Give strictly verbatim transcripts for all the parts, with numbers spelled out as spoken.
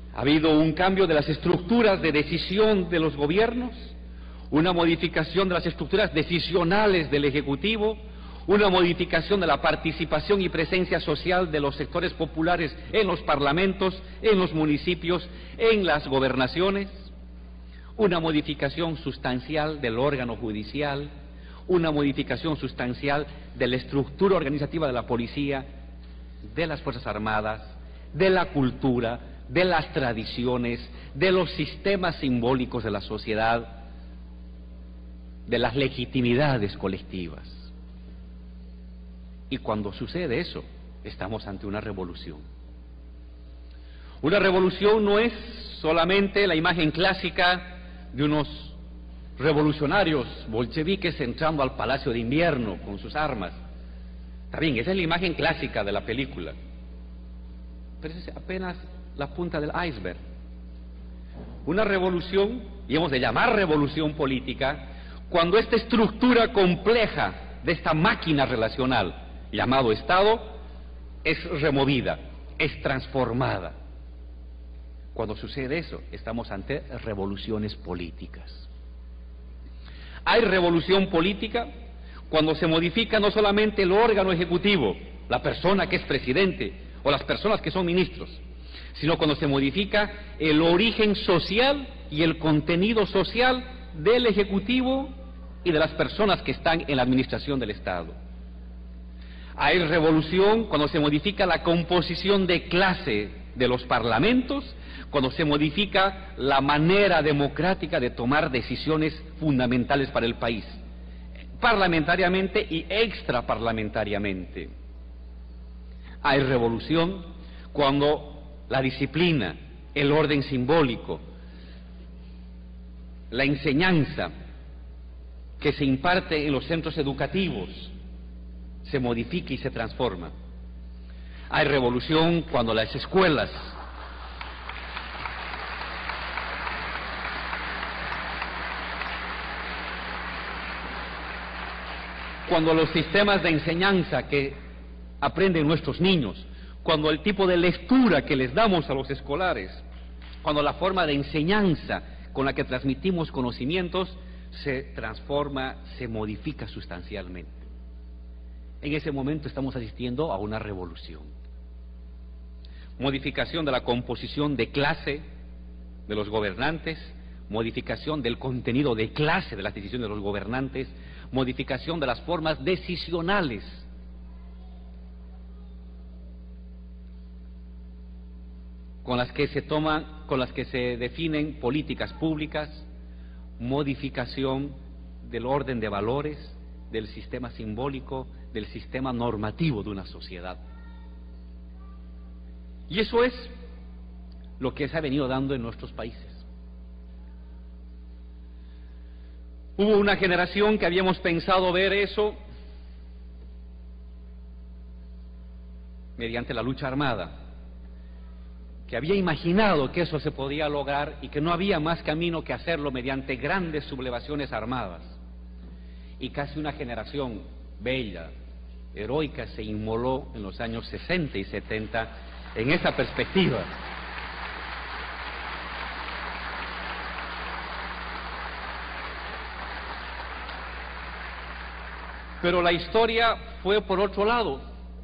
Ha habido un cambio de las estructuras de decisión de los gobiernos, una modificación de las estructuras decisionales del Ejecutivo, una modificación de la participación y presencia social de los sectores populares en los parlamentos, en los municipios, en las gobernaciones, una modificación sustancial del órgano judicial, una modificación sustancial de la estructura organizativa de la policía, de las Fuerzas Armadas, de la cultura, de las tradiciones, de los sistemas simbólicos de la sociedad, de las legitimidades colectivas. Y cuando sucede eso, estamos ante una revolución. Una revolución no es solamente la imagen clásica de unos revolucionarios bolcheviques entrando al Palacio de Invierno con sus armas. Está bien, esa es la imagen clásica de la película, pero es apenas la punta del iceberg. Una revolución, y hemos de llamar revolución política, cuando esta estructura compleja de esta máquina relacional llamado Estado es removida, es transformada. Cuando sucede eso, estamos ante revoluciones políticas. Hay revolución política cuando se modifica no solamente el órgano ejecutivo, la persona que es presidente o las personas que son ministros, sino cuando se modifica el origen social y el contenido social del ejecutivo y de las personas que están en la administración del Estado. Hay revolución cuando se modifica la composición de clase de los parlamentos, cuando se modifica la manera democrática de tomar decisiones fundamentales para el país, parlamentariamente y extraparlamentariamente. Hay revolución cuando la disciplina, el orden simbólico, la enseñanza que se imparte en los centros educativos se modifica y se transforma. Hay revolución cuando las escuelas cuando los sistemas de enseñanza que aprenden nuestros niños, cuando el tipo de lectura que les damos a los escolares, cuando la forma de enseñanza con la que transmitimos conocimientos se transforma, se modifica sustancialmente. En ese momento estamos asistiendo a una revolución. Modificación de la composición de clase de los gobernantes, modificación del contenido de clase de las decisiones de los gobernantes, modificación de las formas decisionales con las que se toman, con las que se definen políticas públicas, modificación del orden de valores, del sistema simbólico, del sistema normativo de una sociedad. Y eso es lo que se ha venido dando en nuestros países. Hubo una generación que habíamos pensado ver eso mediante la lucha armada, que había imaginado que eso se podía lograr y que no había más camino que hacerlo mediante grandes sublevaciones armadas. Y casi una generación bella, heroica, se inmoló en los años sesenta y setenta en esa perspectiva. Pero la historia fue por otro lado.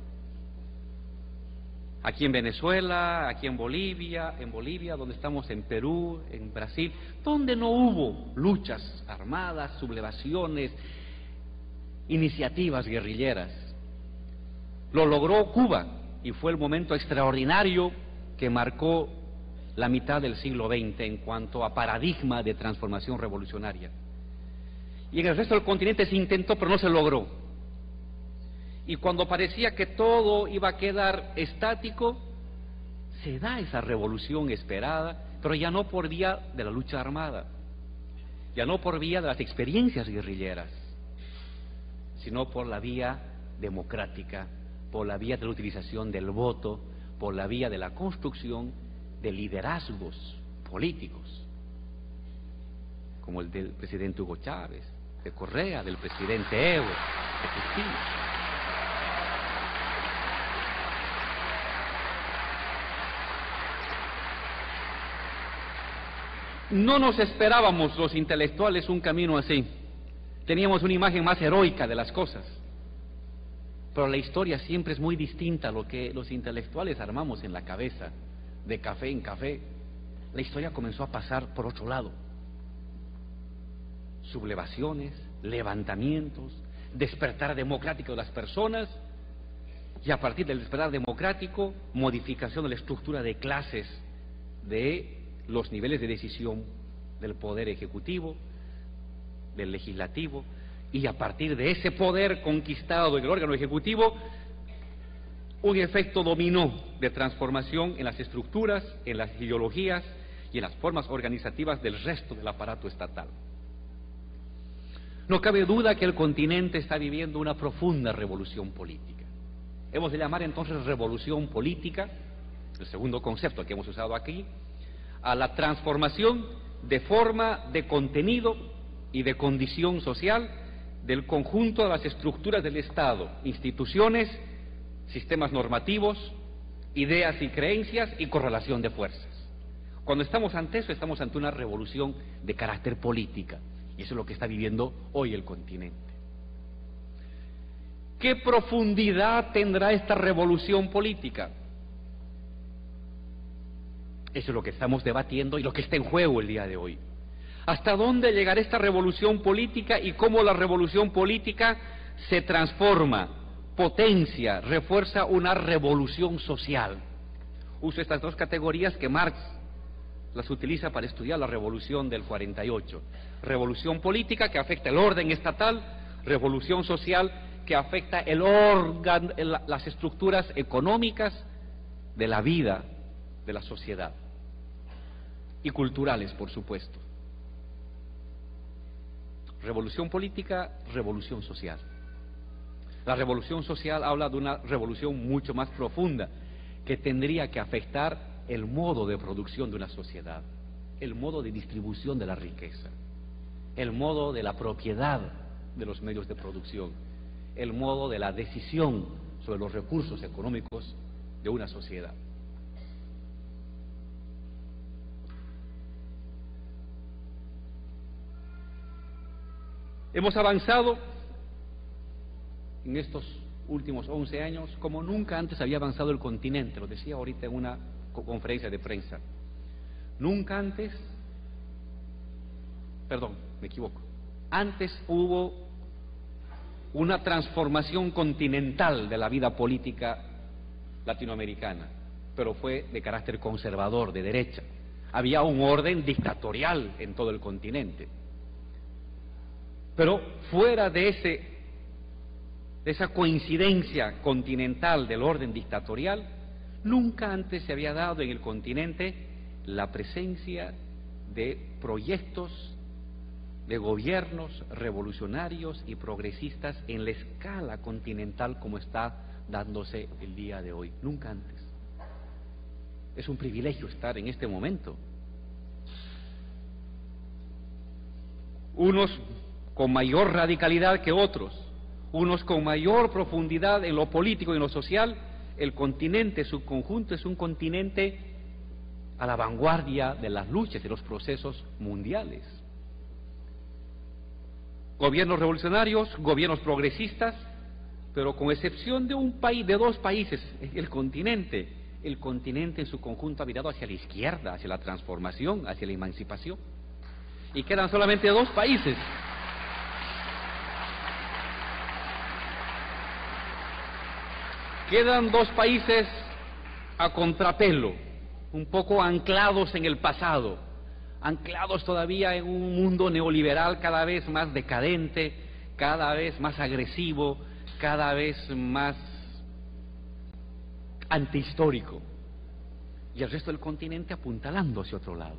Aquí en Venezuela, aquí en Bolivia, en Bolivia, donde estamos, en Perú, en Brasil, donde no hubo luchas armadas, sublevaciones, iniciativas guerrilleras. Lo logró Cuba y fue el momento extraordinario que marcó la mitad del siglo veinte en cuanto a paradigma de transformación revolucionaria. Y en el resto del continente se intentó, pero no se logró. Y cuando parecía que todo iba a quedar estático, se da esa revolución esperada, pero ya no por vía de la lucha armada, ya no por vía de las experiencias guerrilleras, sino por la vía democrática, por la vía de la utilización del voto, por la vía de la construcción de liderazgos políticos, como el del presidente Hugo Chávez, de Correa, del presidente Evo, de Cristina. No nos esperábamos los intelectuales un camino así. Teníamos una imagen más heroica de las cosas. Pero la historia siempre es muy distinta a lo que los intelectuales armamos en la cabeza, de café en café. La historia comenzó a pasar por otro lado. Sublevaciones, levantamientos, despertar democrático de las personas, y a partir del despertar democrático, modificación de la estructura de clases de los niveles de decisión del poder ejecutivo, del legislativo, y a partir de ese poder conquistado en el órgano ejecutivo, un efecto dominó de transformación en las estructuras, en las ideologías y en las formas organizativas del resto del aparato estatal. No cabe duda que el continente está viviendo una profunda revolución política. Hemos de llamar entonces revolución política, el segundo concepto que hemos usado aquí, a la transformación de forma, de contenido y de condición social del conjunto de las estructuras del Estado, instituciones, sistemas normativos, ideas y creencias y correlación de fuerzas. Cuando estamos ante eso, estamos ante una revolución de carácter política, y eso es lo que está viviendo hoy el continente. ¿Qué profundidad tendrá esta revolución política? Eso es lo que estamos debatiendo y lo que está en juego el día de hoy. ¿Hasta dónde llegará esta revolución política y cómo la revolución política se transforma, potencia, refuerza una revolución social? Uso estas dos categorías que Marx las utiliza para estudiar la revolución del cuarenta y ocho. Revolución política que afecta el orden estatal, revolución social que afecta el órgano, las estructuras económicas de la vida de la sociedad y culturales, por supuesto. Revolución política, revolución social. La revolución social habla de una revolución mucho más profunda que tendría que afectar el modo de producción de una sociedad, el modo de distribución de la riqueza, el modo de la propiedad de los medios de producción, el modo de la decisión sobre los recursos económicos de una sociedad. Hemos avanzado en estos últimos once años como nunca antes había avanzado el continente, lo decía ahorita en una conferencia de prensa. Nunca antes, perdón, me equivoco, antes hubo una transformación continental de la vida política latinoamericana, pero fue de carácter conservador, de derecha. Había un orden dictatorial en todo el continente. Pero fuera de, ese, de esa coincidencia continental del orden dictatorial, nunca antes se había dado en el continente la presencia de proyectos de gobiernos revolucionarios y progresistas en la escala continental como está dándose el día de hoy. Nunca antes. Es un privilegio estar en este momento. Unos con mayor radicalidad que otros, unos con mayor profundidad en lo político y en lo social. El continente, su conjunto, es un continente a la vanguardia de las luchas y los procesos mundiales. Gobiernos revolucionarios, gobiernos progresistas, pero con excepción de un país, de dos países, el continente, el continente en su conjunto ha virado hacia la izquierda, hacia la transformación, hacia la emancipación. Y quedan solamente dos países. Quedan dos países a contrapelo, un poco anclados en el pasado, anclados todavía en un mundo neoliberal cada vez más decadente, cada vez más agresivo, cada vez más antihistórico, y el resto del continente apuntalando hacia otro lado.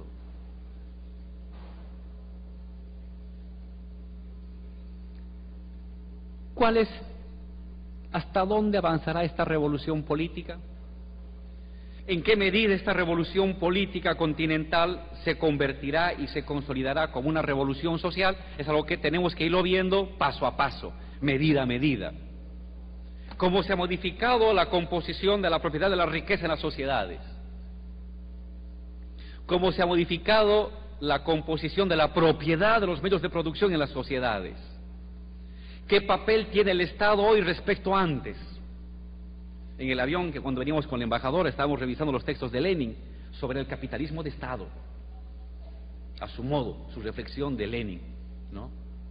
¿Cuál es, hasta dónde avanzará esta revolución política? ¿En qué medida esta revolución política continental se convertirá y se consolidará como una revolución social? Es algo que tenemos que irlo viendo paso a paso, medida a medida. ¿Cómo se ha modificado la composición de la propiedad de la riqueza en las sociedades? ¿Cómo se ha modificado la composición de la propiedad de los medios de producción en las sociedades. ¿Qué papel tiene el Estado hoy respecto a antes? En el avión, que cuando veníamos con la embajadora, estábamos revisando los textos de Lenin sobre el capitalismo de Estado. A su modo, su reflexión de Lenin, ¿no?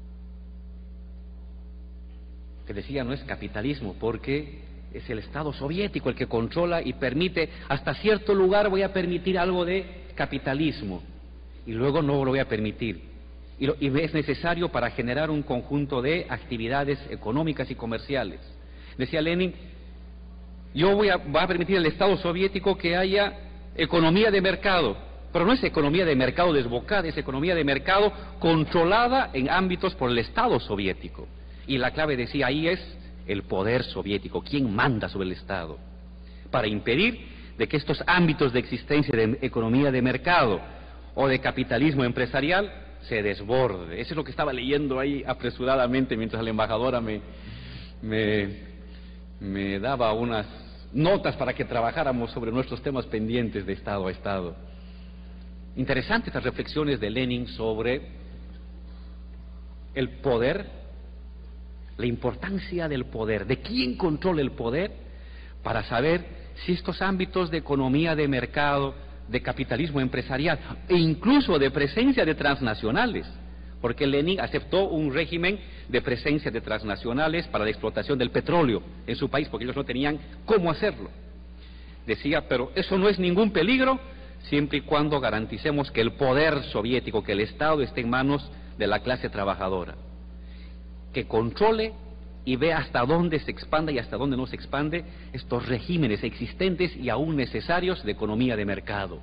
Que decía, no es capitalismo, porque es el Estado soviético el que controla y permite, hasta cierto lugar voy a permitir algo de capitalismo, y luego no lo voy a permitir. Y, lo, y es necesario para generar un conjunto de actividades económicas y comerciales. Decía Lenin, yo voy a, voy a permitir al Estado soviético que haya economía de mercado, pero no es economía de mercado desbocada, es economía de mercado controlada en ámbitos por el Estado soviético. Y la clave, decía, ahí es el poder soviético, quién manda sobre el Estado, para impedir de que estos ámbitos de existencia de economía de mercado o de capitalismo empresarial se desborde. Eso es lo que estaba leyendo ahí apresuradamente mientras la embajadora me, me, me daba unas notas para que trabajáramos sobre nuestros temas pendientes de Estado a Estado. Interesantes estas reflexiones de Lenin sobre el poder, la importancia del poder, de quién controla el poder, para saber si estos ámbitos de economía de mercado, de capitalismo empresarial e incluso de presencia de transnacionales, porque Lenin aceptó un régimen de presencia de transnacionales para la explotación del petróleo en su país, porque ellos no tenían cómo hacerlo. Decía, pero eso no es ningún peligro siempre y cuando garanticemos que el poder soviético, que el Estado esté en manos de la clase trabajadora, que controle y vea hasta dónde se expande y hasta dónde no se expande estos regímenes existentes y aún necesarios de economía de mercado.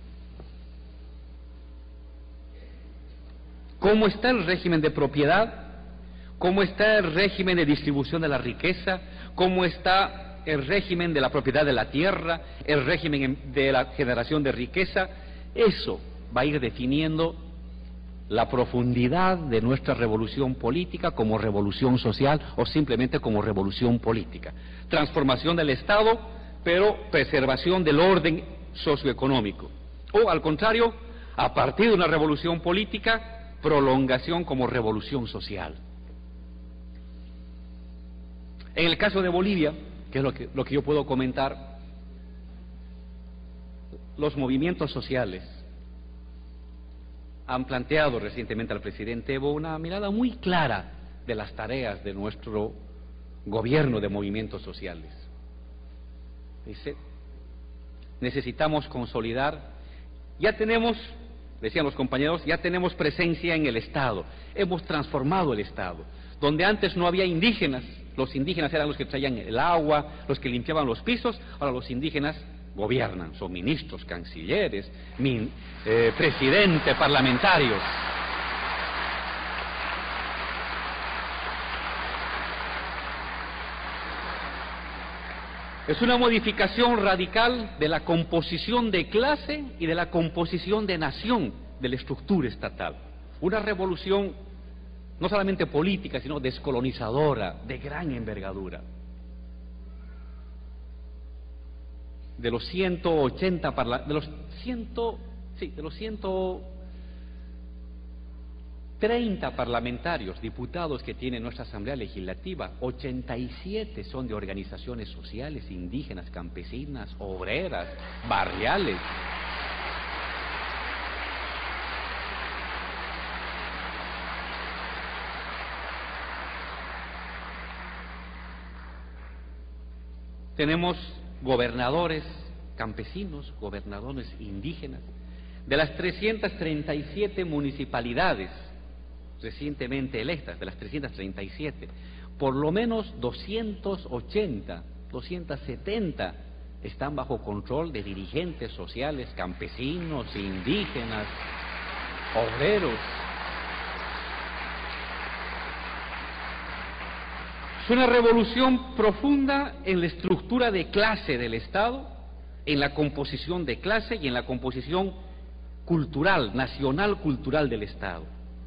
¿Cómo está el régimen de propiedad? ¿Cómo está el régimen de distribución de la riqueza? ¿Cómo está el régimen de la propiedad de la tierra? ¿El régimen de la generación de riqueza? Eso va a ir definiendo la profundidad de nuestra revolución política como revolución social o simplemente como revolución política. Transformación del Estado, pero preservación del orden socioeconómico. O, al contrario, a partir de una revolución política, prolongación como revolución social. En el caso de Bolivia, que es lo que, lo que yo puedo comentar, los movimientos sociales han planteado recientemente al presidente Evo una mirada muy clara de las tareas de nuestro gobierno de movimientos sociales. Dice, necesitamos consolidar, ya tenemos, decían los compañeros, ya tenemos presencia en el Estado, hemos transformado el Estado. Donde antes no había indígenas, los indígenas eran los que traían el agua, los que limpiaban los pisos, ahora los indígenas gobiernan, son ministros, cancilleres, min, eh, presidentes, parlamentarios. Es una modificación radical de la composición de clase y de la composición de nación de la estructura estatal. Una revolución no solamente política, sino descolonizadora, de gran envergadura. De los ciento ochenta parla de los ciento sí, de los ciento treinta parlamentarios, diputados que tiene nuestra Asamblea Legislativa, ochenta y siete son de organizaciones sociales, indígenas, campesinas, obreras, barriales. Tenemos gobernadores campesinos, gobernadores indígenas. De las trescientas treinta y siete municipalidades recientemente electas, de las trescientas treinta y siete, por lo menos doscientos ochenta, doscientos setenta están bajo control de dirigentes sociales, campesinos, indígenas, obreros. Es una revolución profunda en la estructura de clase del Estado, en la composición de clase y en la composición cultural, nacional cultural del Estado.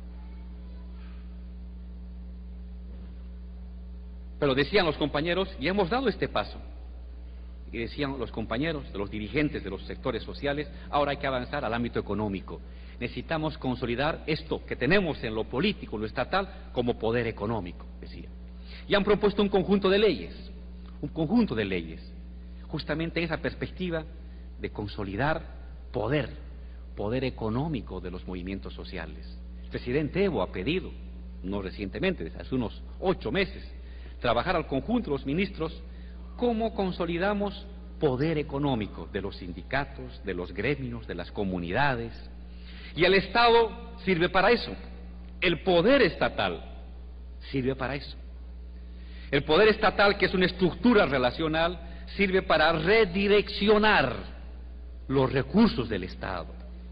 Pero decían los compañeros, y hemos dado este paso, y decían los compañeros, de los dirigentes de los sectores sociales, ahora hay que avanzar al ámbito económico. necesitamos consolidar esto que tenemos en lo político, en lo estatal, como poder económico, decía. Y han propuesto un conjunto de leyes, un conjunto de leyes, justamente esa perspectiva de consolidar poder, poder económico de los movimientos sociales. El presidente Evo ha pedido, no recientemente, desde hace unos ocho meses, trabajar al conjunto de los ministros cómo consolidamos poder económico de los sindicatos, de los gremios, de las comunidades. Y el Estado sirve para eso. El poder estatal sirve para eso. El poder estatal, que es una estructura relacional, sirve para redireccionar los recursos del Estado.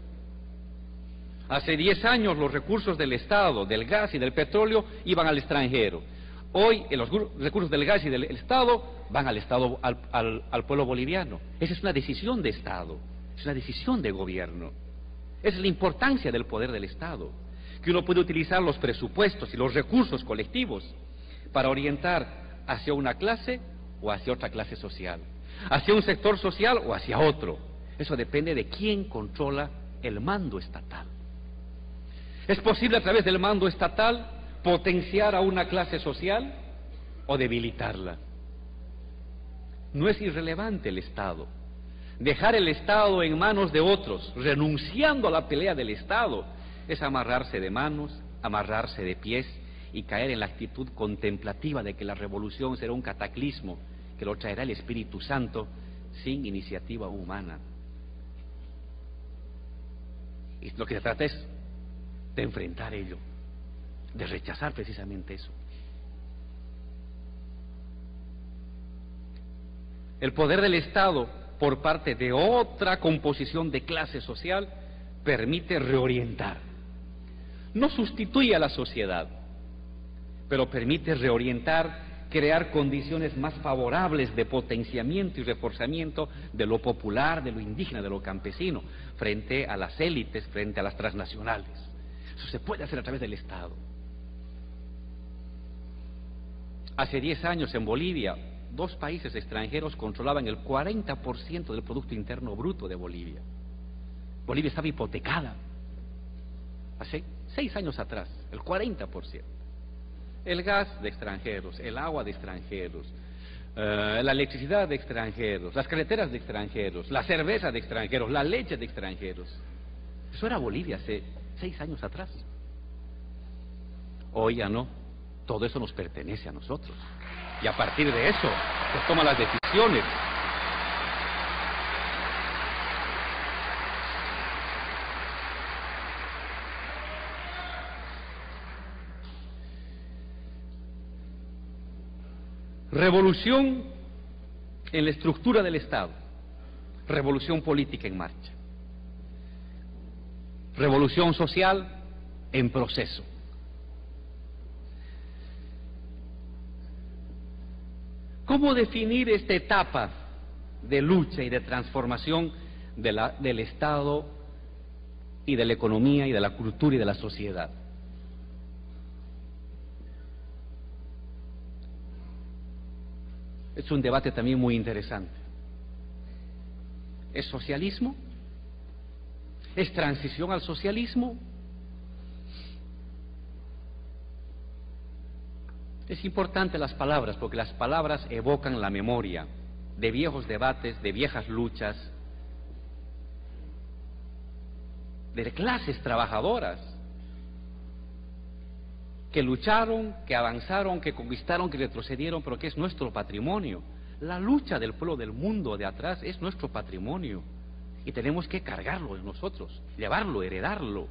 Hace diez años los recursos del Estado, del gas y del petróleo, iban al extranjero. Hoy los recursos del gas y del Estado van al Estado, al, al, al pueblo boliviano. Esa es una decisión de Estado, es una decisión de gobierno. Esa es la importancia del poder del Estado, que uno puede utilizar los presupuestos y los recursos colectivos para orientar hacia una clase o hacia otra clase social, hacia un sector social o hacia otro. Eso depende de quién controla el mando estatal. ¿Es posible a través del mando estatal potenciar a una clase social o debilitarla? No es irrelevante el Estado. Dejar el Estado en manos de otros, renunciando a la pelea del Estado, es amarrarse de manos, amarrarse de pies y caer en la actitud contemplativa de que la revolución será un cataclismo que lo traerá el Espíritu Santo sin iniciativa humana. Y lo que se trata es de enfrentar ello, de rechazar precisamente eso. El poder del Estado, por parte de otra composición de clase social, permite reorientar. No sustituye a la sociedad, pero permite reorientar, crear condiciones más favorables de potenciamiento y reforzamiento de lo popular, de lo indígena, de lo campesino, frente a las élites, frente a las transnacionales. Eso se puede hacer a través del Estado. Hace diez años en Bolivia, dos países extranjeros controlaban el cuarenta por ciento del Producto Interno Bruto de Bolivia. Bolivia estaba hipotecada. Hace seis años atrás, el cuarenta por ciento. El gas de extranjeros, el agua de extranjeros, uh, la electricidad de extranjeros, las carreteras de extranjeros, la cerveza de extranjeros, la leche de extranjeros. Eso era Bolivia hace seis años atrás. Hoy ya no. Todo eso nos pertenece a nosotros. Y a partir de eso se toman las decisiones. Revolución en la estructura del Estado. Revolución política en marcha. Revolución social en proceso. ¿Cómo definir esta etapa de lucha y de transformación de la, del Estado y de la economía y de la cultura y de la sociedad? Es un debate también muy interesante. ¿Es socialismo? ¿Es transición al socialismo? Es importante las palabras, porque las palabras evocan la memoria de viejos debates, de viejas luchas, de clases trabajadoras que lucharon, que avanzaron, que conquistaron, que retrocedieron, pero que es nuestro patrimonio. La lucha del pueblo del mundo de atrás es nuestro patrimonio y tenemos que cargarlo en nosotros, llevarlo, heredarlo.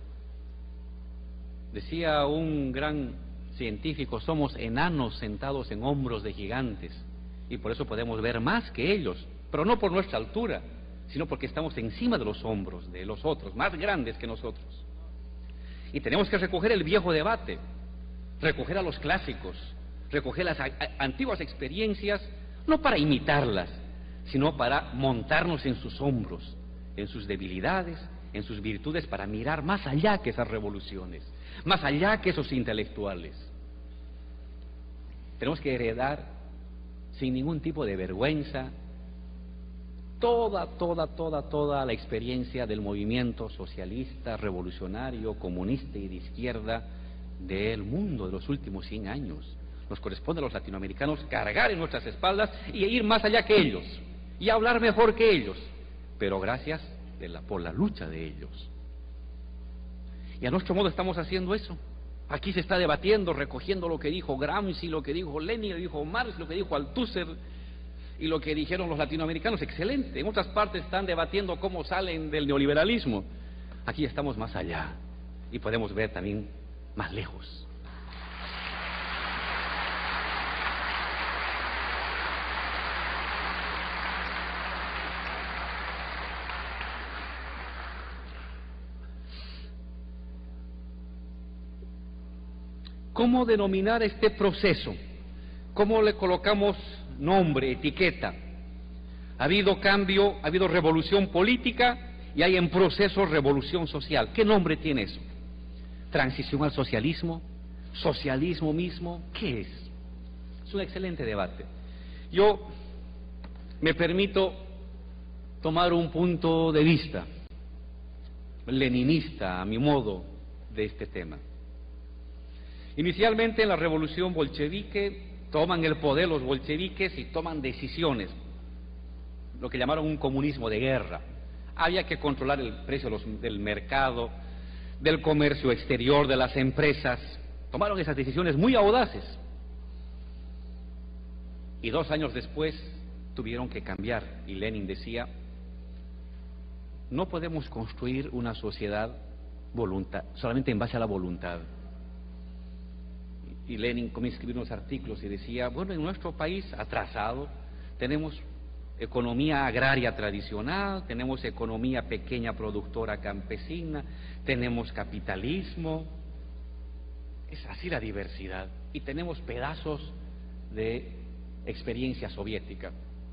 Decía un gran científico, somos enanos sentados en hombros de gigantes y por eso podemos ver más que ellos, pero no por nuestra altura, sino porque estamos encima de los hombros de los otros, más grandes que nosotros. Y tenemos que recoger el viejo debate, recoger a los clásicos, recoger las a, a, antiguas experiencias, no para imitarlas, sino para montarnos en sus hombros, en sus debilidades, en sus virtudes, para mirar más allá que esas revoluciones, más allá que esos intelectuales. Tenemos que heredar sin ningún tipo de vergüenza toda, toda, toda, toda la experiencia del movimiento socialista, revolucionario, comunista y de izquierda del mundo de los últimos cien años. Nos corresponde a los latinoamericanos cargar en nuestras espaldas y ir más allá que ellos, y hablar mejor que ellos, pero gracias de la, por la lucha de ellos. Y a nuestro modo estamos haciendo eso. Aquí se está debatiendo, recogiendo lo que dijo Gramsci, lo que dijo Lenin, lo que dijo Marx, lo que dijo Althusser y lo que dijeron los latinoamericanos. Excelente. En otras partes están debatiendo cómo salen del neoliberalismo. Aquí estamos más allá y podemos ver también más lejos. ¿Cómo denominar este proceso? ¿Cómo le colocamos nombre, etiqueta? Ha habido cambio, ha habido revolución política y hay en proceso revolución social. ¿Qué nombre tiene eso? ¿Transición al socialismo? ¿Socialismo mismo? ¿Qué es? Es un excelente debate. Yo me permito tomar un punto de vista leninista, a mi modo, de este tema. Inicialmente en la revolución bolchevique toman el poder los bolcheviques y toman decisiones, lo que llamaron un comunismo de guerra. Había que controlar el precio de los, del mercado, del comercio exterior, de las empresas. Tomaron esas decisiones muy audaces. Y dos años después tuvieron que cambiar. Y Lenin decía, no podemos construir una sociedad voluntad, solamente en base a la voluntad. Y Lenin comienza a escribir unos artículos y decía, bueno, en nuestro país atrasado tenemos economía agraria tradicional, tenemos economía pequeña productora campesina, tenemos capitalismo, es así la diversidad, y tenemos pedazos de experiencia soviética.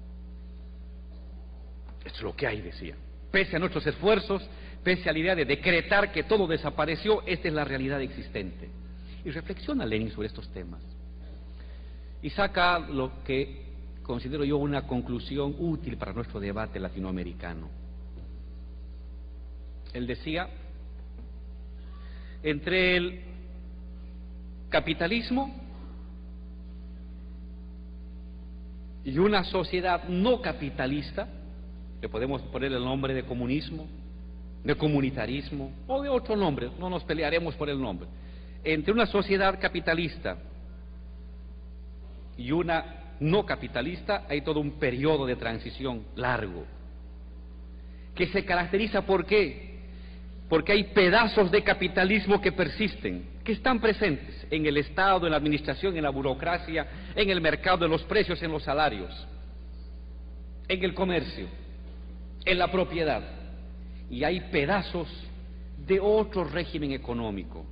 Es lo que hay, decía. Pese a nuestros esfuerzos, pese a la idea de decretar que todo desapareció, esta es la realidad existente. Y reflexiona Lenin sobre estos temas y saca lo que considero yo una conclusión útil para nuestro debate latinoamericano. Él decía, entre el capitalismo y una sociedad no capitalista, le podemos poner el nombre de comunismo, de comunitarismo o de otro nombre, no nos pelearemos por el nombre. Entre una sociedad capitalista y una no capitalista hay todo un periodo de transición largo, que se caracteriza ¿por qué? Porque hay pedazos de capitalismo que persisten, que están presentes en el Estado, en la administración, en la burocracia, en el mercado de los precios, en los salarios, en el comercio, en la propiedad, y hay pedazos de otro régimen económico,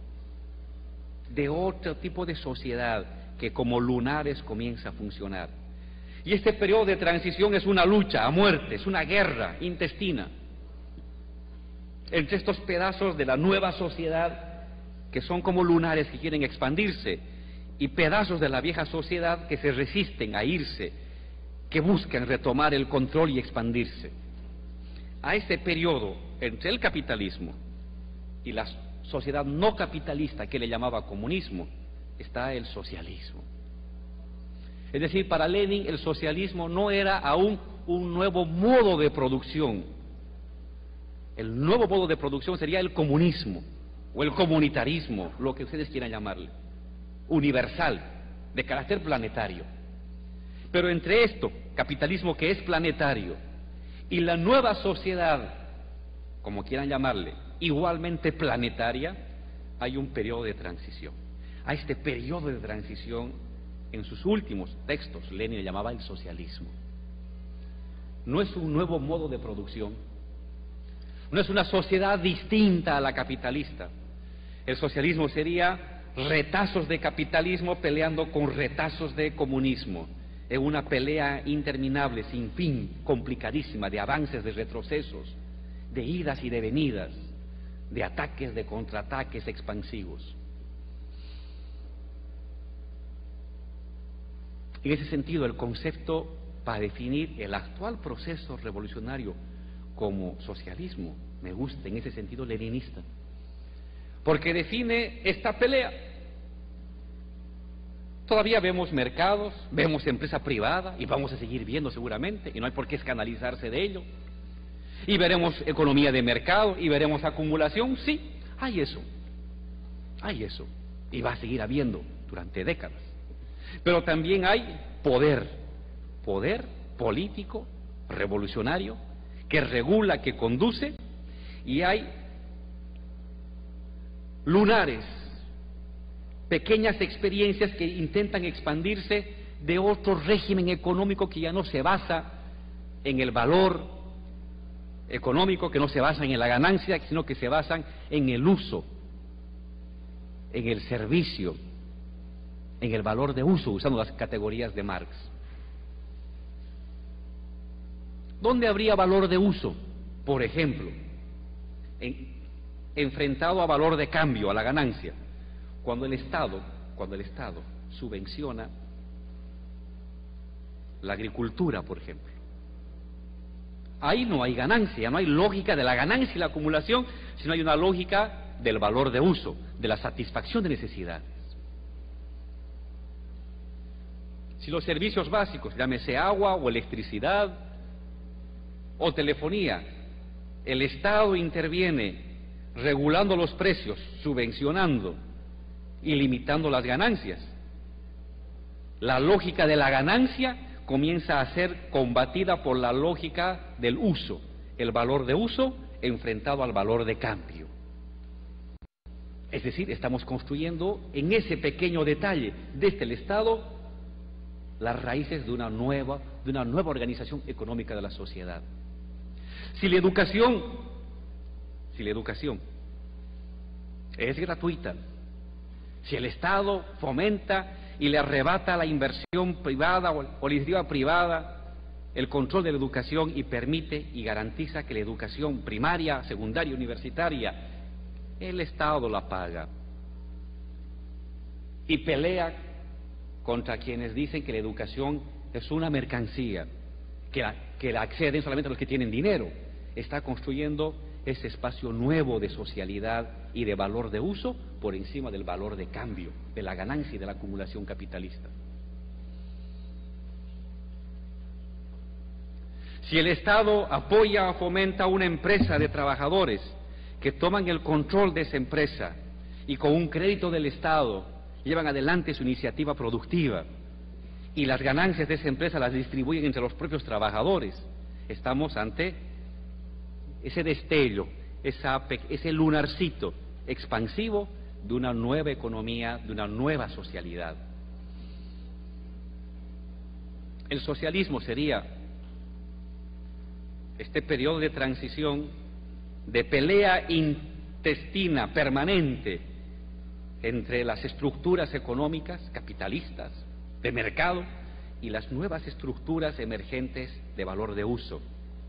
de otro tipo de sociedad que como lunares comienza a funcionar. Y este periodo de transición es una lucha a muerte, es una guerra intestina entre estos pedazos de la nueva sociedad que son como lunares que quieren expandirse y pedazos de la vieja sociedad que se resisten a irse, que buscan retomar el control y expandirse. A este periodo entre el capitalismo y la sociedad no capitalista, que le llamaba comunismo, está el socialismo. Es decir, para Lenin el socialismo no era aún un nuevo modo de producción. El nuevo modo de producción sería el comunismo o el comunitarismo, lo que ustedes quieran llamarle, universal, de carácter planetario. Pero entre esto, capitalismo que es planetario, y la nueva sociedad, como quieran llamarle, igualmente planetaria, hay un periodo de transición. A este periodo de transición, en sus últimos textos, Lenin le llamaba el socialismo. No es un nuevo modo de producción, no es una sociedad distinta a la capitalista. El socialismo sería retazos de capitalismo peleando con retazos de comunismo, en una pelea interminable, sin fin, complicadísima, de avances, de retrocesos, de idas y de venidas, de ataques, de contraataques expansivos. En ese sentido, el concepto para definir el actual proceso revolucionario como socialismo. Me gusta en ese sentido leninista, porque define esta pelea. Todavía vemos mercados, vemos empresa privada, y vamos a seguir viendo seguramente, y no hay por qué escandalizarse de ello. Y veremos economía de mercado, y veremos acumulación, sí, hay eso, hay eso, y va a seguir habiendo durante décadas. Pero también hay poder, poder político, revolucionario, que regula, que conduce, y hay lunares, pequeñas experiencias que intentan expandirse de otro régimen económico que ya no se basa en el valor económico, que no se basan en la ganancia, sino que se basan en el uso, en el servicio, en el valor de uso, usando las categorías de Marx. ¿Dónde habría valor de uso? Por ejemplo, en, enfrentado a valor de cambio, a la ganancia, cuando el Estado, cuando el Estado subvenciona la agricultura, por ejemplo. Ahí no hay ganancia, no hay lógica de la ganancia y la acumulación, sino hay una lógica del valor de uso, de la satisfacción de necesidades. Si los servicios básicos, llámese agua o electricidad o telefonía, el Estado interviene regulando los precios, subvencionando y limitando las ganancias, la lógica de la ganancia comienza a ser combatida por la lógica del uso, el valor de uso enfrentado al valor de cambio. Es decir, estamos construyendo en ese pequeño detalle desde el Estado las raíces de una nueva, de una nueva organización económica de la sociedad. Si la educación, si la educación es gratuita, si el Estado fomenta y le arrebata la inversión privada o, o la iniciativa privada el control de la educación y permite y garantiza que la educación primaria, secundaria, universitaria, el Estado la paga, y pelea contra quienes dicen que la educación es una mercancía, que la, que la acceden solamente los que tienen dinero, está construyendo ese espacio nuevo de socialidad y de valor de uso por encima del valor de cambio, de la ganancia y de la acumulación capitalista. Si el Estado apoya o fomenta una empresa de trabajadores que toman el control de esa empresa y con un crédito del Estado llevan adelante su iniciativa productiva y las ganancias de esa empresa las distribuyen entre los propios trabajadores, estamos ante ese destello, esa, ese lunarcito expansivo de una nueva economía, de una nueva socialidad. El socialismo sería este periodo de transición, de pelea intestina permanente entre las estructuras económicas capitalistas de mercado y las nuevas estructuras emergentes de valor de uso,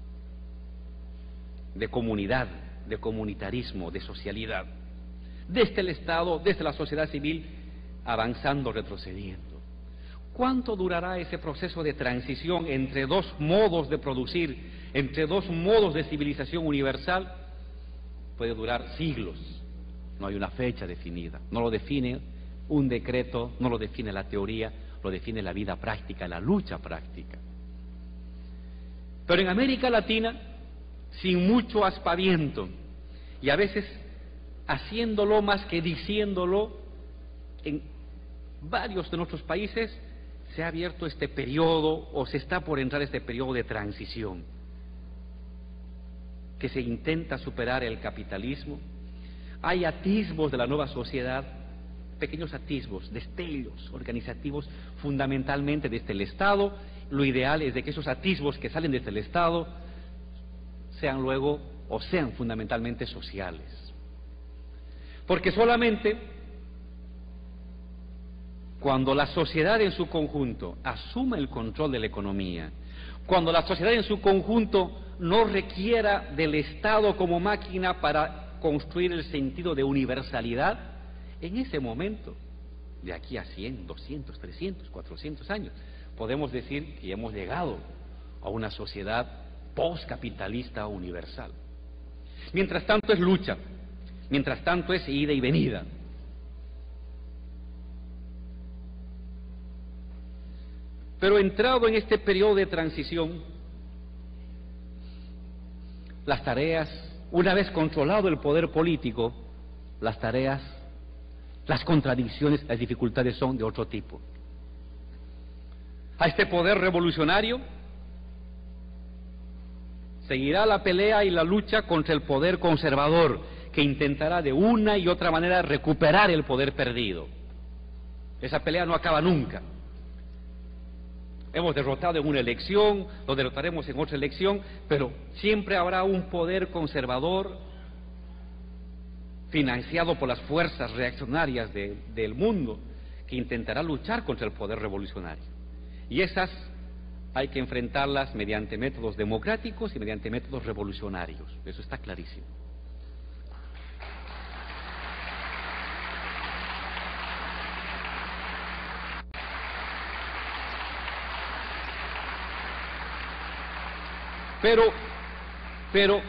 de comunidad, de comunitarismo, de socialidad, desde el Estado, desde la sociedad civil, avanzando, retrocediendo. ¿Cuánto durará ese proceso de transición entre dos modos de producir, entre dos modos de civilización universal? Puede durar siglos, no hay una fecha definida, no lo define un decreto, no lo define la teoría, lo define la vida práctica, la lucha práctica. Pero en América Latina, sin mucho aspaviento, y a veces haciéndolo más que diciéndolo, en varios de nuestros países se ha abierto este periodo, o se está por entrar este periodo de transición, que se intenta superar el capitalismo. Hay atisbos de la nueva sociedad, pequeños atisbos, destellos organizativos, fundamentalmente desde el Estado. Lo ideal es de que esos atisbos que salen desde el Estado sean luego, o sean fundamentalmente sociales. Porque solamente cuando la sociedad en su conjunto asuma el control de la economía, cuando la sociedad en su conjunto no requiera del Estado como máquina para construir el sentido de universalidad, en ese momento, de aquí a cien, doscientos, trescientos, cuatrocientos años, podemos decir que hemos llegado a una sociedad postcapitalista universal. Mientras tanto es lucha, mientras tanto es ida y venida. Pero entrado en este periodo de transición, las tareas, una vez controlado el poder político, las tareas, las contradicciones, las dificultades son de otro tipo. A este poder revolucionario seguirá la pelea y la lucha contra el poder conservador, que intentará de una y otra manera recuperar el poder perdido. Esa pelea no acaba nunca. Hemos derrotado en una elección, lo derrotaremos en otra elección, pero siempre habrá un poder conservador financiado por las fuerzas reaccionarias de, del mundo que intentará luchar contra el poder revolucionario. Y esas hay que enfrentarlas mediante métodos democráticos y mediante métodos revolucionarios. Eso está clarísimo. Pero, pero,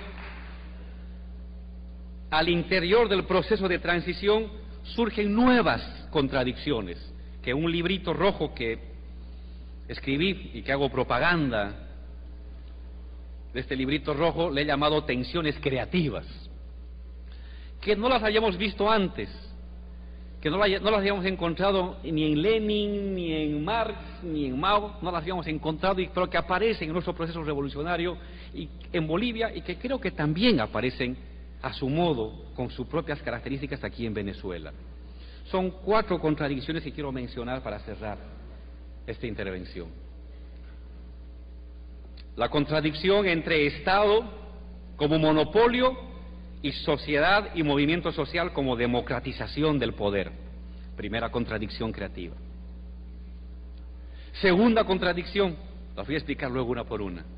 al interior del proceso de transición surgen nuevas contradicciones, que un librito rojo que escribí y que hago propaganda de este librito rojo le he llamado tensiones creativas, que no las habíamos visto antes, que no, la, no las habíamos encontrado ni en Lenin, ni en Marx, ni en Mao, no las habíamos encontrado, y pero que aparecen en nuestro proceso revolucionario y en Bolivia, y que creo que también aparecen a su modo, con sus propias características aquí en Venezuela. Son cuatro contradicciones que quiero mencionar para cerrar esta intervención. La contradicción entre Estado como monopolio y sociedad y movimiento social como democratización del poder. Primera contradicción creativa. Segunda contradicción, las voy a explicar luego una por una.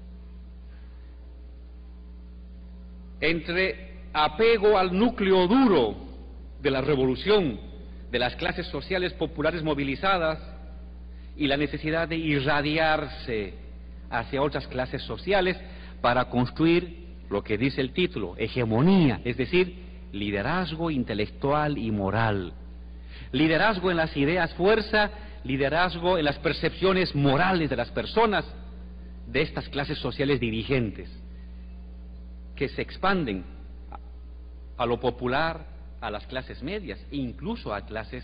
Entre apego al núcleo duro de la revolución, de las clases sociales populares movilizadas, y la necesidad de irradiarse hacia otras clases sociales para construir lo que dice el título, hegemonía, es decir, liderazgo intelectual y moral. Liderazgo en las ideas fuerza, liderazgo en las percepciones morales de las personas, de estas clases sociales dirigentes, que se expanden a lo popular, a las clases medias e incluso a clases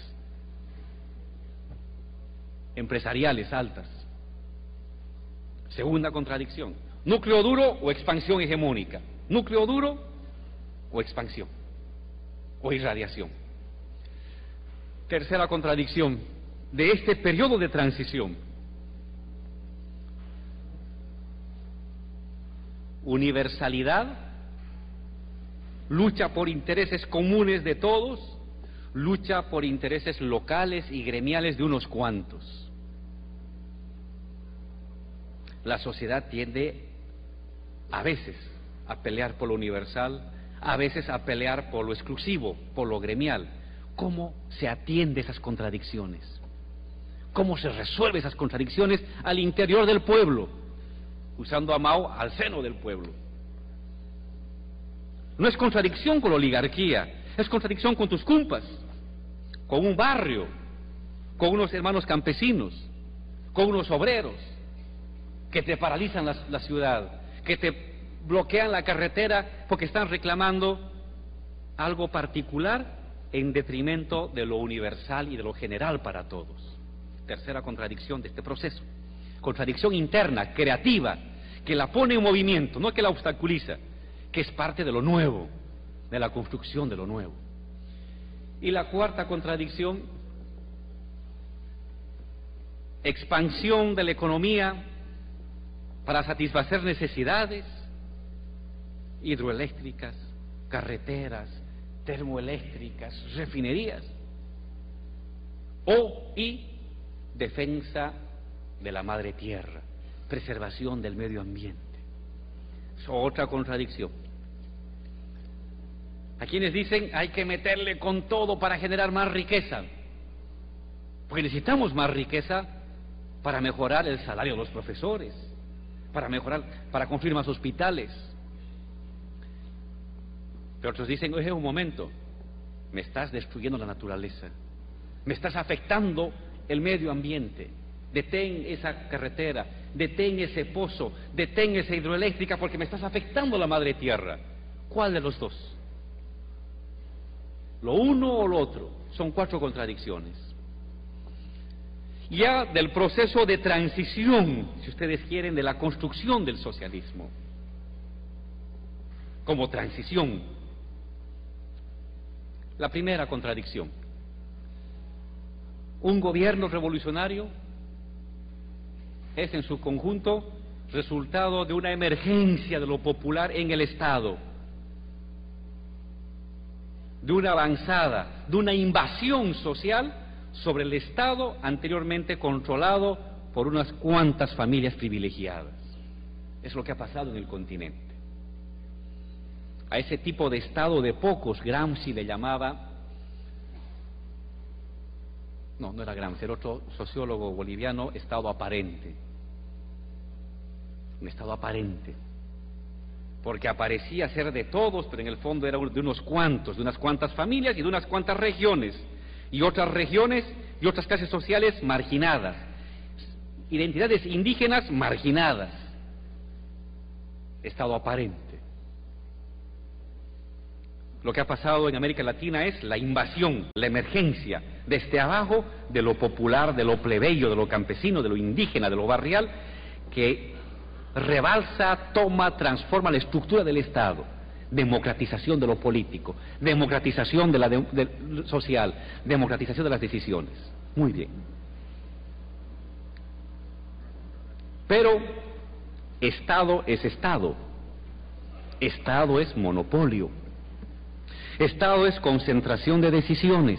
empresariales altas. Segunda contradicción, núcleo duro o expansión hegemónica, núcleo duro o expansión o irradiación. Tercera contradicción de este periodo de transición, universalidad, lucha por intereses comunes de todos, lucha por intereses locales y gremiales de unos cuantos. La sociedad tiende a veces a pelear por lo universal, a veces a pelear por lo exclusivo, por lo gremial. ¿Cómo se atiende esas contradicciones? ¿Cómo se resuelve esas contradicciones al interior del pueblo? Usando a Mao, al seno del pueblo. No es contradicción con la oligarquía, es contradicción con tus cumpas, con un barrio, con unos hermanos campesinos, con unos obreros que te paralizan la, la ciudad, que te bloquean la carretera porque están reclamando algo particular en detrimento de lo universal y de lo general para todos. Tercera contradicción de este proceso, contradicción interna, creativa, que la pone en movimiento, no que la obstaculiza, que es parte de lo nuevo, de la construcción de lo nuevo. Y la cuarta contradicción, expansión de la economía para satisfacer necesidades hidroeléctricas, carreteras, termoeléctricas, refinerías, o y defensa de la madre tierra, preservación del medio ambiente. Es otra contradicción. A quienes dicen hay que meterle con todo para generar más riqueza, porque necesitamos más riqueza para mejorar el salario de los profesores, para mejorar, para construir más hospitales. Pero otros dicen, oye, un momento, me estás destruyendo la naturaleza, me estás afectando el medio ambiente, detén esa carretera, detén ese pozo, detén esa hidroeléctrica porque me estás afectando la madre tierra. ¿Cuál de los dos? ¿Lo uno o lo otro? Son cuatro contradicciones. Ya del proceso de transición, si ustedes quieren, de la construcción del socialismo, como transición. La primera contradicción: un gobierno revolucionario es en su conjunto resultado de una emergencia de lo popular en el Estado, de una avanzada, de una invasión social sobre el Estado anteriormente controlado por unas cuantas familias privilegiadas. Es lo que ha pasado en el continente. A ese tipo de Estado de pocos, Gramsci le llamaba, no, no era Gramsci, era otro sociólogo boliviano, Estado aparente. Un Estado aparente, porque aparecía ser de todos, pero en el fondo era de unos cuantos, de unas cuantas familias y de unas cuantas regiones, y otras regiones y otras clases sociales marginadas, identidades indígenas marginadas. Estado aparente. Lo que ha pasado en América Latina es la invasión, la emergencia desde abajo de lo popular, de lo plebeyo, de lo campesino, de lo indígena, de lo barrial, que rebalsa, toma, transforma la estructura del Estado. Democratización de lo político, democratización de la de, de, social, democratización de las decisiones. Muy bien. Pero Estado es Estado. Estado es monopolio. Estado es concentración de decisiones.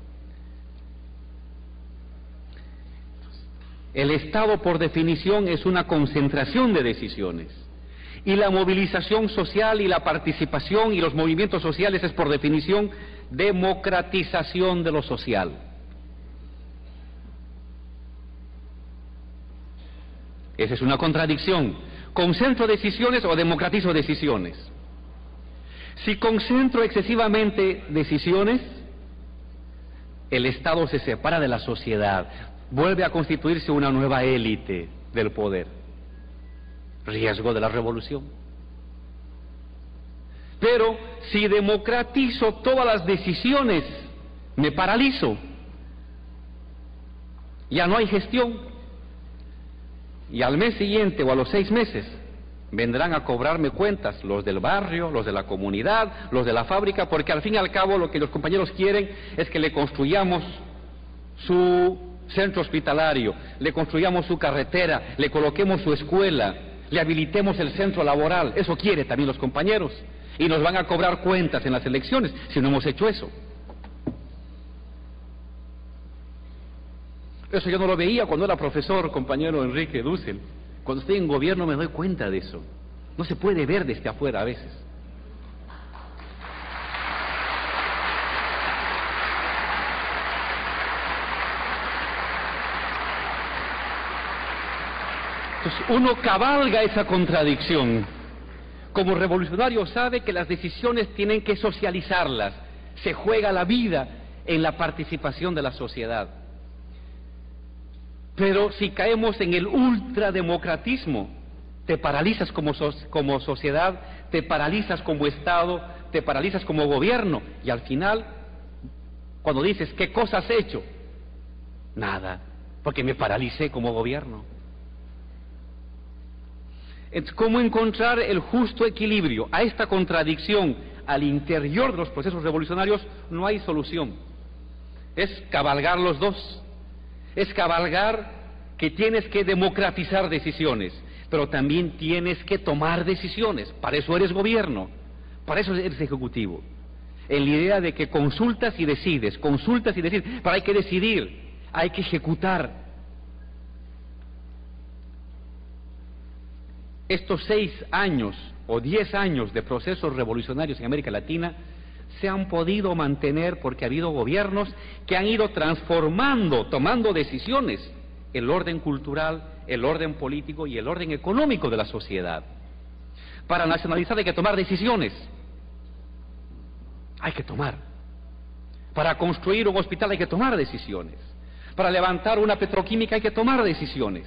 El Estado, por definición, es una concentración de decisiones. Y la movilización social y la participación y los movimientos sociales es, por definición, democratización de lo social. Esa es una contradicción. ¿Concentro decisiones o democratizo decisiones? Si concentro excesivamente decisiones, el Estado se separa de la sociedad, vuelve a constituirse una nueva élite del poder. Riesgo de la revolución. Pero si democratizo todas las decisiones, me paralizo. Ya no hay gestión. Y al mes siguiente o a los seis meses vendrán a cobrarme cuentas los del barrio, los de la comunidad, los de la fábrica, porque al fin y al cabo lo que los compañeros quieren es que le construyamos su centro hospitalario, le construyamos su carretera, le coloquemos su escuela, le habilitemos el centro laboral. Eso quiere también los compañeros, y nos van a cobrar cuentas en las elecciones si no hemos hecho eso. Eso yo no lo veía cuando era profesor, compañero Enrique Dussel. Cuando estoy en gobierno me doy cuenta de eso. No se puede ver desde afuera a veces. Entonces uno cabalga esa contradicción. Como revolucionario sabe que las decisiones tienen que socializarlas. Se juega la vida en la participación de la sociedad. Pero si caemos en el ultrademocratismo, te paralizas como, so como sociedad, te paralizas como Estado, te paralizas como gobierno, y al final, cuando dices, ¿qué cosa has hecho? Nada, porque me paralicé como gobierno. Entonces, ¿cómo encontrar el justo equilibrio? A esta contradicción al interior de los procesos revolucionarios no hay solución. Es cabalgar los dos. Es cabalgar que tienes que democratizar decisiones, pero también tienes que tomar decisiones. Para eso eres gobierno, para eso eres ejecutivo. En la idea de que consultas y decides, consultas y decides, pero hay que decidir, hay que ejecutar. Estos seis años o diez años de procesos revolucionarios en América Latina se han podido mantener porque ha habido gobiernos que han ido transformando, tomando decisiones el orden cultural, el orden político y el orden económico de la sociedad. Para nacionalizar hay que tomar decisiones. Hay que tomar. Para construir un hospital hay que tomar decisiones. Para levantar una petroquímica hay que tomar decisiones.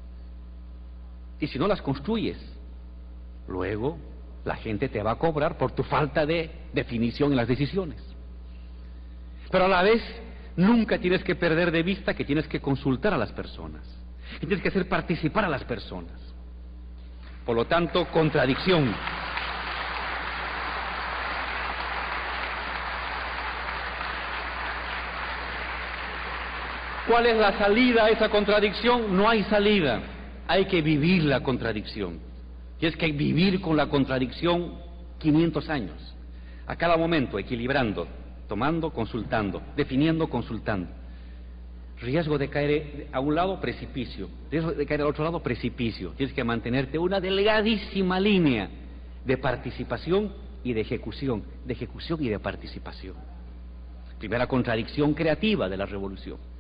Y si no las construyes, luego la gente te va a cobrar por tu falta de definición en las decisiones. Pero a la vez, nunca tienes que perder de vista que tienes que consultar a las personas, que tienes que hacer participar a las personas. Por lo tanto, contradicción. ¿Cuál es la salida a esa contradicción? No hay salida. Hay que vivir la contradicción. Y es que vivir con la contradicción quinientos años. A cada momento, equilibrando, tomando, consultando, definiendo, consultando. Riesgo de caer a un lado, precipicio. Riesgo de caer al otro lado, precipicio. Tienes que mantenerte una delgadísima línea de participación y de ejecución. De ejecución y de participación. Primera contradicción creativa de la revolución.